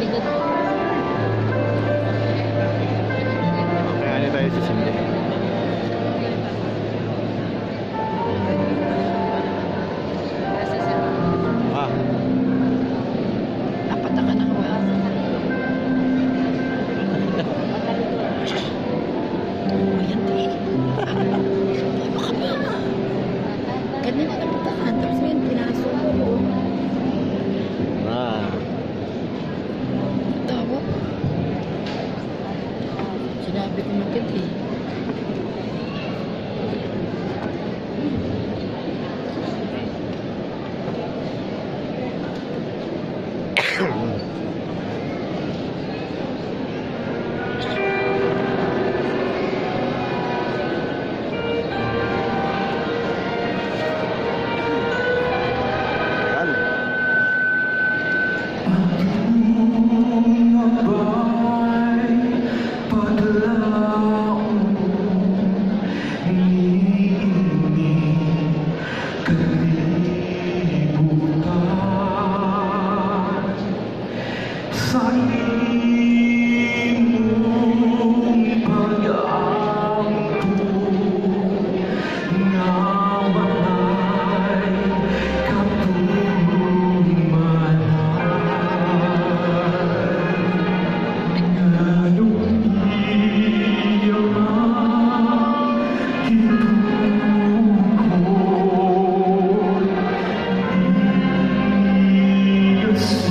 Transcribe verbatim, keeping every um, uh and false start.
Kaya ano tayo sisindi. Ah. Napatakan ako. Ayan, di. Ano ka ba? Ganyan na napatakan. Tapos ngayon, pinasok ko. Ah. Tawa. Sinabi ko magkat eh. Yes.